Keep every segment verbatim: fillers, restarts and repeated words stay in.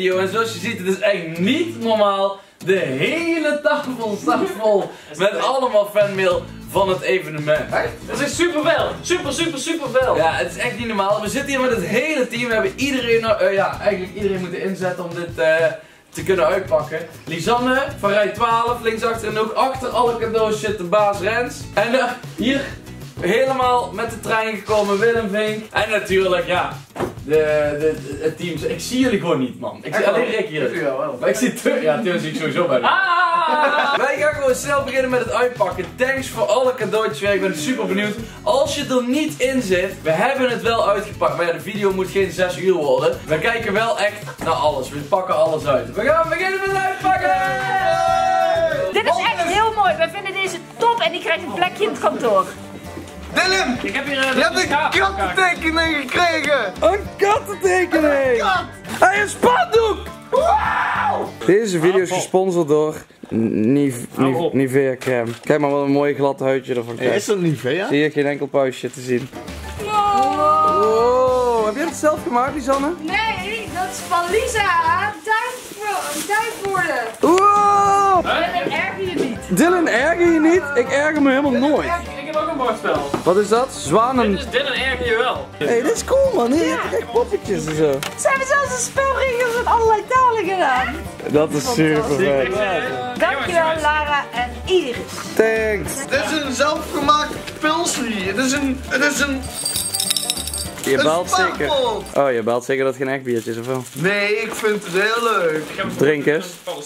video. En zoals je ziet, het is echt niet normaal. De hele tafel staat vol met allemaal fanmail van het evenement. Echt? Dat is super veel. Super, super, super veel. Ja, het is echt niet normaal. We zitten hier met het hele team. We hebben iedereen, uh, ja, eigenlijk iedereen moeten inzetten om dit uh, te kunnen uitpakken. Lisanne van rij twaalf, linksachter en ook achter alle cadeaus zit de baas Rens. En uh, hier helemaal met de trein gekomen Willem Vink. En natuurlijk, ja, de, de, het team. Ik zie jullie gewoon niet, man. Ik zie alleen Rick hier. Ik zie jou wel. Maar ik zie Tim. Ja, Tim zie ik sowieso bij de. Ah! Wij gaan gewoon snel beginnen met het uitpakken. Thanks voor alle cadeautjes weer. Ik ben super benieuwd. Als je er niet in zit, we hebben het wel uitgepakt. Maar ja, de video moet geen zes uur worden. We kijken wel echt naar alles. We pakken alles uit. We gaan beginnen met het uitpakken! Dit is echt heel mooi. Wij vinden deze top en die krijgt een plekje in het kantoor. Dylan! Ik heb hier uh, Je hebt een kattentekening gekregen! Een kattentekening! Kat! Hey, een spandoek! Wow! Deze video is gesponsord door Nive, Nive, Nivea crème. Kijk maar wat een mooi glad huidje ervan krijgt. Is dat Nivea? Zie je geen enkel puistje te zien. Wow! Wow. Heb je het zelf gemaakt, Lisanne? Nee, dat is van Lisa. Duifwoorden. Wow! Dylan, erger je niet. Dylan, erger je niet? Ik erger me helemaal nooit. Ik heb ook een bordspel. Wat is dat? Zwanen. Dit is Dylan erger je wel. Hé, hey, dit is cool man. Hier heb je echt poppetjes en zo. Ze hebben zelfs een spelregels met allerlei talen gedaan. Dat is super vet. Dankjewel Lara en Iris. Thanks. Dit is een zelfgemaakt pilsje. Het is een... Het is een... Je een belt zeker. sparkpot. Oh, je belt zeker dat het geen echt biertje is of wel? Nee, ik vind het heel leuk. Drink eens.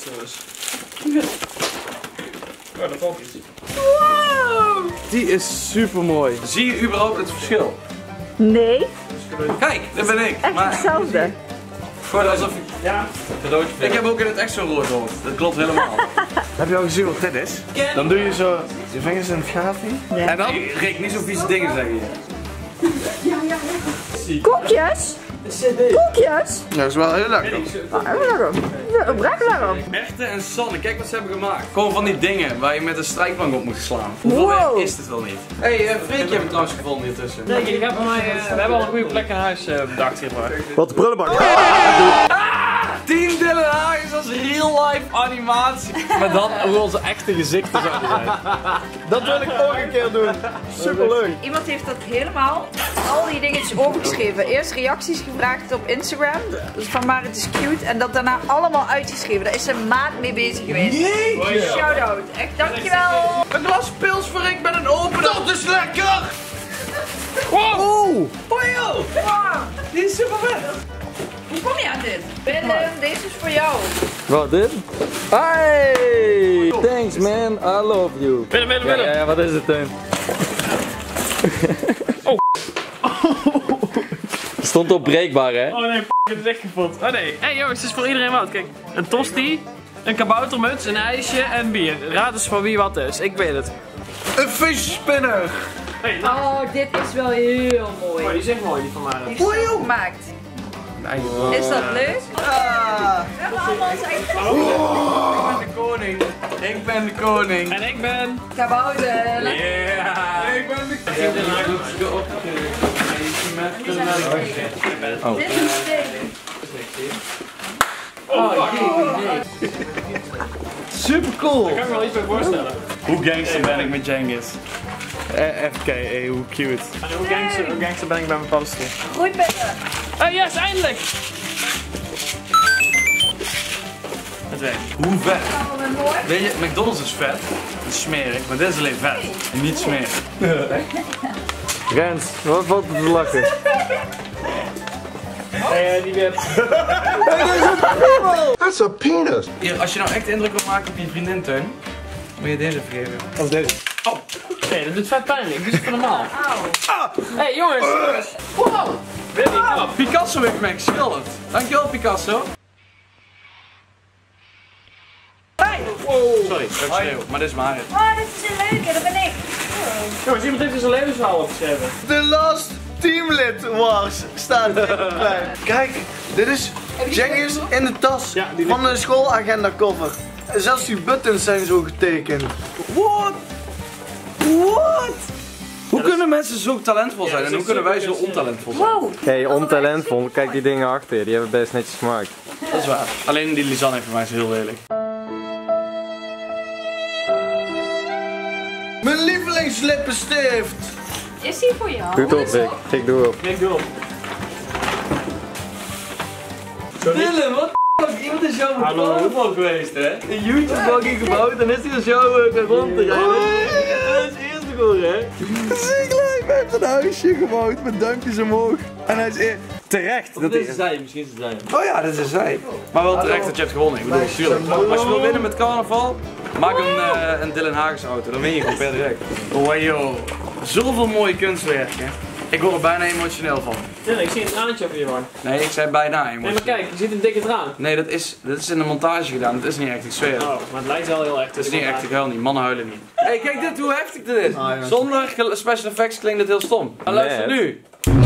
Oh, dat valt iets. Wow. Die is super mooi. Zie je überhaupt het verschil? Nee, Kijk, dat ben ik. echt Maar hetzelfde. gewoon alsof ik... Ja. Cadeautje. Ik heb ook in het echt zo'n rood hoofd. Dat klopt helemaal. Heb je al gezien wat dit is? Dan doe je zo je vingers in het gaatje. En dan? Rick, niet zo vieze dingen zeggen hier. Koekjes? Koekjes? Dat is wel heel lekker. Ah, even lekker. Ja, oprecht lekker. Berthe en Sanne, kijk wat ze hebben gemaakt. Gewoon van die dingen waar je met een strijkplank op moet slaan. Hoeveel Wow. werk is het wel niet? Hé, hey, uh, Freekje heb ik trouwens gevonden hier tussen. Nee, ik heb bij mij, uh, we hebben al een goede plek in huis uh, bedacht hiervoor. Wat de prullenbak. Team Dylan Hagens als real life animatie. Maar dan hoe onze echte gezichten zouden zijn. Dat wil ik ook een keer doen. Superleuk. Iemand heeft dat helemaal, al die dingetjes overgeschreven. Eerst reacties gevraagd op Instagram, dus van maar het is cute. En dat daarna allemaal uitgeschreven. Daar is ze een maand mee bezig geweest. Jeetje. Shout-out. Echt, dankjewel. Een glas pils voor Rick met een opener. Dat is lekker! Wow! Wow. Die is super vet. Hoe kom je aan dit? Willem, deze is voor jou. Wat dit? Hey! Thanks man, I love you. Willem, Willem, Ja, Willem. ja, ja, wat is het dan? Oh. Stond op breekbaar hè? Oh nee, f***, het is echt kapot. Oh nee. Hé hey, jongens, het is voor iedereen wat. Kijk, een tosti, een kaboutermuts, een ijsje en bier. Raad eens van wie wat is. Ik weet het. Een visspinner. Hey, nou. Oh, dit is wel heel Oh, mooi. die is echt mooi, die van mij. Die is zo gemaakt. Is dat leuk? Ah. We hebben allemaal ons eigen Ik ben de koning. Ik ben de koning. En ik ben... kabouter. Yeah! Ik ben de koning. Oh. Dit is een steek. Oh, Super cool. Daar kan ik me wel iets bij voorstellen. Hoe gangster ben ik met Jengis? F K, hey, hoe cute. En hoe gangster, hoe gangster ben ik bij mijn paddenstoel? Groeipennen. Oh yes, eindelijk! Het werkt. Hoe vet? Oh, wat mooi. Weet je, McDonald's is vet. Het is smerig, maar dit is alleen vet. Niet smerig. Rens, wat valt er te lachen? Hey, die web. That's a penis. Hier, als je nou echt indruk wil maken op je vriendin, Teun, moet je deze vergeven. Of deze. Oh, nee, dat doet vet pijn. Ik doe het voor normaal. Hé hey, jongens! Wow! Willy, kom op. Picasso heeft mij geschilderd. Dankjewel, Picasso. Wow. Sorry, ik schreeuw, maar dit is maar het. Oh, dit is een leuke, dat ben ik. Jongens, iemand heeft dus een levensverhaal opgeschreven. De last teamlid was staat erbij. Kijk, dit is Jengis in de tas Ja, die van de schoolagenda cover. En zelfs die buttons zijn zo getekend. What? What? Hoe Ja, kunnen mensen zo talentvol zijn Ja, en dat hoe is kunnen wij zo super ontalentvol zijn? Wow. Hey, ontalentvol. Kijk die dingen achter je, die hebben best netjes gemaakt. Dat is waar. Alleen die Lisanne voor mij is heel lelijk. Mijn lievelingslippenstift. Is die voor jou? Doe het op, Rick. Rick, doe op. Kijk, doe op. Dylan, wat f***? Iemand is jou Hallo. voetbal geweest, hè? Een YouTube-bakkie gebouwd en is hij dus jou uh, rond te rijden. Dat is eerste goal, hè? Ziek lijp, hij heeft een huisje gebouwd met duimpjes omhoog. En hij is eer... terecht. Dat is zij, misschien is het zij. Oh ja, dat is zij. Maar wel terecht dat je hebt gewonnen, ik bedoel, tuurlijk. Als je wil winnen met carnaval, maak een, uh, een Dylan Hagens auto, dan win je gewoon per direct. Oh joh, zoveel mooie kunstwerken. Ik word er bijna emotioneel van. Ja, ik zie een traantje op je wang. Nee, ik zei bijna Nee, emotioneel. maar kijk, je ziet een dikke traan. Nee, dat is, dat is in de montage gedaan, dat is niet echt, ik zweer het. Oh, maar het lijkt wel heel echt. Het is niet echt, ik huil niet, mannen huilen niet. Hé, hey, kijk dit, hoe heftig dit is. Zonder ge- special effects klinkt dit heel stom. Maar luister Nee. nu.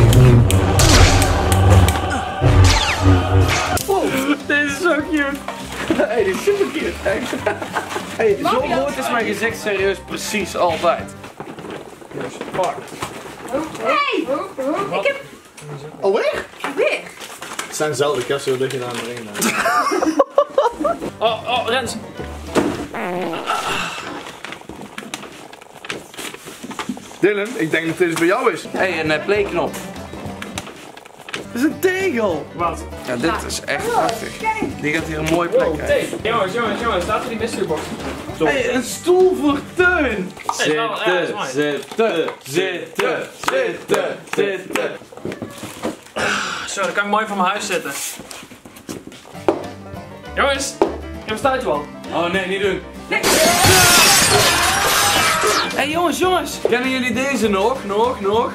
Dit is zo cute. Hey, dit is super cute. Hey, zo groot is mijn gezicht serieus precies altijd. Fuck. Hey! Ik heb Alweer? weer. Het zijn dezelfde kassen dat je daar erin hebt. Oh, oh, Rens. Dylan, ik denk dat dit bij jou is. Hé, hey, een uh, playknop. Dat is een tegel. Wat? Ja, dit is echt prachtig. Die gaat hier een mooie plek Wow, krijgen. tape. Jongens, jongens, jongens, staat er die mystery box? Zo. Hey, een stoel voor Teun! Hey, nou, ja, dat is mooi. zitten, zitten, zitten, zitten. Zo, dan kan ik mooi voor mijn huis zitten. Jongens, ik heb staat je wel. Oh nee, niet doen. Hé hey, jongens, jongens. Kennen jullie deze nog? Nog, nog?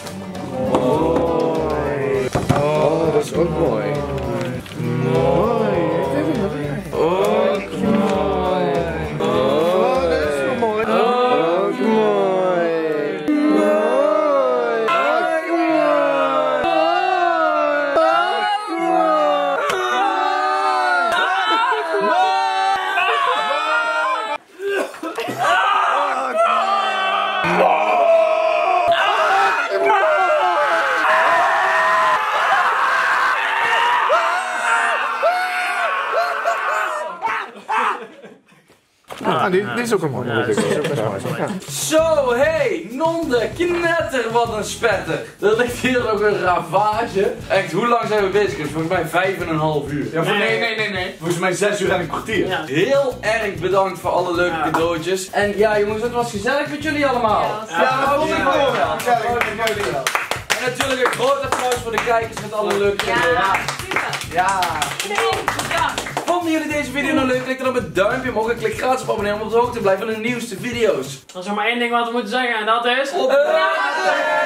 Oh, dat is ook mooi. Mooi. Ook mooi. Oh, dat is wel mooi. Ook mooi. Ah, die, die is ook een mooi. Ja, die is ook best mooi. Ja. Zo, hey, nonde, knetter, wat een spetter. Er ligt hier nog een ravage. Echt, hoe lang zijn we bezig? Volgens mij vijf en een half uur. Ja, voor, nee, nee, nee, nee. Volgens mij zes uur en een kwartier. Ja. Heel erg bedankt voor alle leuke Ja. cadeautjes. En ja, jongens, het was gezellig met jullie allemaal. Ja, Ja, maar ook Ja. niet mooi. Ja, En natuurlijk een groot applaus voor de kijkers met alle leuke cadeautjes. Ja, super. Ja. Iedereen, bedankt. Vonden jullie deze video nou leuk? Klik dan op het duimpje omhoog en klik gratis op abonneren om op de hoogte te blijven van de nieuwste video's. Er is nog maar één ding wat we moeten zeggen en dat is... Op